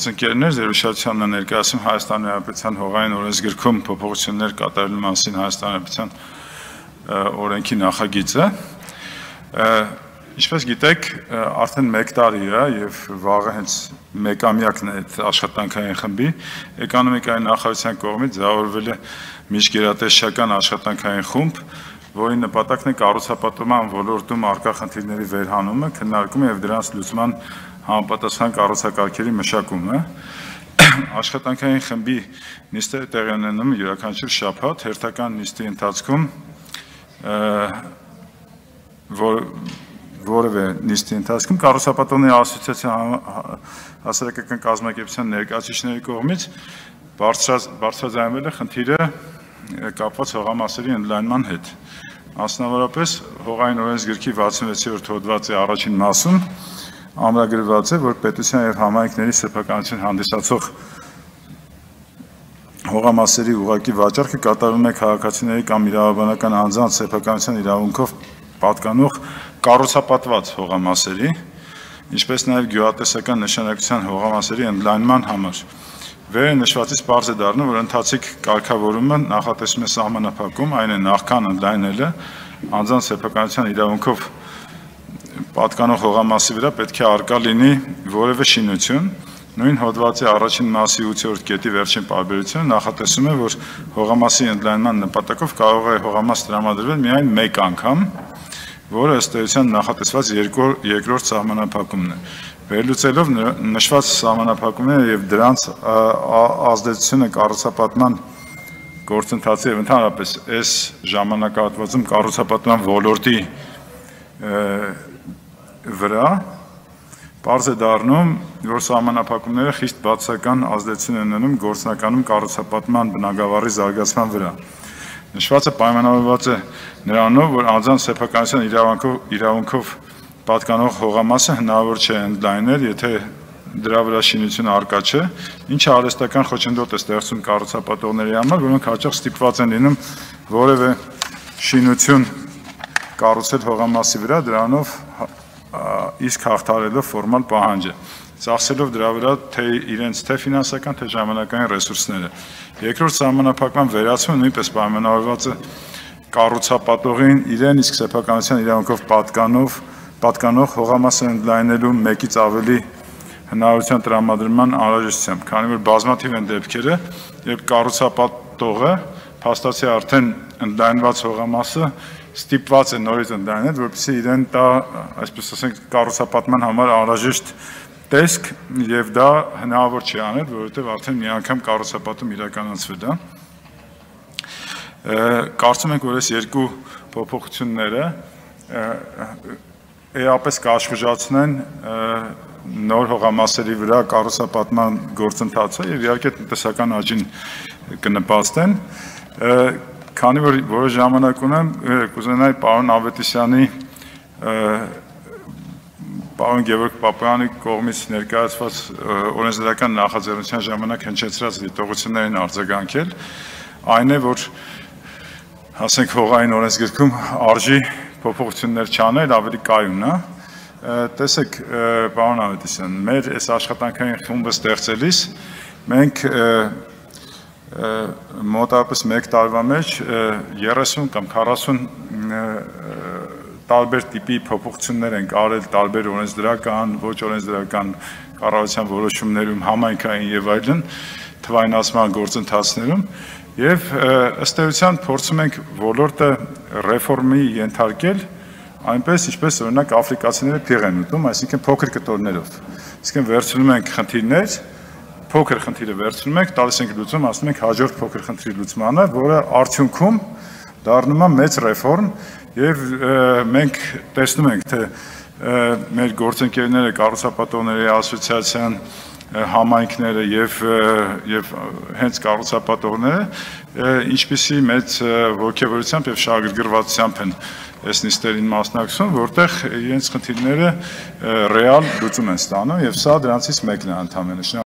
Գործընկերներ, ձեր ուշադրությանն է ներկայացում Հայաստանի Հանրապետության հողային օրենսգրքում փոփոխություններ կատարելու մասին Հայաստանի Հանրապետության օրենքի նախագիծը։ Ինչպես գիտեք, արդեն 1 տարի է եւ վաղը հենց 1-ամյակն է այդ աշխատանքային խմբի էկոնոմիկայի նախարարության կողմից ձևավորվել է միջգերատեսչական աշխատանքային խումբ, որի նպատակն է կառուցապատման ոլորտում առկա խնդիրների վերհանումը, քննարկումը եւ դրանց լուծման համապատասխան կառուցակարգերի մշակումը։ Աշխատանքային խմբի նիստերը տեղի ունենում յուրաքանչյուր շաբաթ, հերթական նիստի ընթացքում որևէ նիստի ընթացքում կառուցապատողների ասոցիացիան հասարակական կազմակերպության ներկայացուցիչների կողմից բարձրաձայնվել է խնդիրը կապված հողամասերի ընդլայնման հետ։ Մասնավորապես հողային օրենսգրքի 66-րդ հոդվածի առաջին մասում ամրագրված է, որ պետության եւ համայնքների սեփականություն հանդիսացող հողամասերի ուղղակի վաճառքը կատարվում է քաղաքացիների կամ իրավաբանական անձանց սեփականության իրավունքով պատկանող կառուցապատված հողամասերի, ինչպես նաեւ գյուղատնտեսական նշանակության հողամասերի ընդլայնման համար։ Վերը նշվածից պարզ է դառնում, որ ընթացիկ կարգավորումը նախատեսում է սահմանափակում, այն է նախքան ընդլայնելը անձանց սեփականության իրավունքով պատկանող հողամասի վրա պետք է առկա լինի որևէ շինություն։ Նույն հոդվածի առաջին մասի 8-րդ կետի վերջին պարբերությունը նախատեսում է, որ հողամասի ընդլայնման նպատակով կարող է հողամաս տրամադրվել միայն 1 անգամ, որը ըստ էության նախատեսված երկրորդ սահմանափակումն է։ Վերլուծելով նշված սահմանափակումները եւ դրանց ազդեցությունը կառուցապատման գործընթացի եւ ընդհանրապես այս ժամանակահատվածում կառուցապատման ոլորտի վրա պարզ է դառնում, որ սահմանափակումները խիստ բացասական ազդեցություն են ունենում գործնականում կառուցապատման բնագավառի զարգացման վրա։ Նշվածը պայմանավորված է նրանով, որ անձանց սեփականության իրավունքով պատկանող հողամասը հնարավոր չէ ընդլայնել, եթե դրա վրա շինություն առկա չէ, ինչը արհեստական խոչընդոտ է ստեղծում կառուցապատողների համար, որոնք հաճախ ստիպված են լինում որևէ շինություն կառուցել հողամասի վրա, դրանով իսկ հաղթահարելով ֆորմալ պահանջը, ծախսելով դրա վրա թե իրենց թե ֆինանսական, թե ժամանակային ռեսուրսները։ Երկրորդ սահմանափակման վերացումը նույնպես պայմանավորված է կառուցապատողին իրեն իսկ սեփականության իրավունքով պատկանող հողամասը ընդլայնելու 1-ից ավելի հնարավորության տրամադրման անհրաժեշտությամբ, քանի որ բազմաթիվ են դեպքերը, երբ կառուցապատողը փաստացի արդեն ընդլայնված հողամասը ստիպված է նորից ընդլայնել, որպեսզի իրեն տա, այսպես ասենք, կառուցապատման համար անհրաժեշտ տեսք եւ դա հնարավոր չի անել, որովհետեւ արդեն մի անգամ կառուցապատում իրականացվել է։ Կարծում ենք, որ այս երկու փոփոխությունները էապես կաշխուժացնեն նոր հողամասերի վրա կառուցապատման գործընթացը եւ իհարկե տնտեսական աճին կնպաստեն։ Քանի որ որոշ ժամանակ ունեմ, կուզենայի պարոն Ավետիսյանի, պարոն Գևորգ Պապայանի կողմից ներկայացված օրենսդրական նախաձեռնության ժամանակ հնչեցրած դիտողություններին արձագանքել, այն է, որ ասենք հողային օրենսգրքում արժի փոփոխություններ չանել, ավելի կայուն է։ Տեսեք, պարոն Ավետիսյան, մեր այս աշխատանքային խումբը ստեղծելիս մենք մոտավորապես 1 տարվա մեջ 30 կամ 40 տարբեր տիպի փոփոխություններ են արել տարբեր օրենսդրական, ոչ օրենսդրական կառավարության որոշումներում, համայնքային եւ այլն թվայնացման գործընթացներում եւ ըստ էության փորձում ենք ոլորտը ռեֆորմի ենթարկել այնպես, ինչպես օրինակ աֆրիկացիները փիղ են ուտում, այսինքն փոքր կտորներով։ Այսինքն վերցնում ենք խնդիրներ, փոքր խնդիրը վերցնում ենք, տալիս ենք լուծում, ասում ենք հաջորդ փոքր խնդրի լուծմանը, որը արդյունքում դառնում է մեծ ռեֆորմ եւ մենք տեսնում ենք, թե մեր գործընկերները, կառուցապատողների ասոցիացիան, համայնքները եւ հենց կառուցապատողները ինչպիսի մեծ ողջավորությամբ եւ շահագրգռվածությամբ են այս նիստերին մասնակցում, որտեղ իրենց խնդիրները ռեալ լուծում են ստանում եւ սա դրանցից մեկն է ընդհանրապես։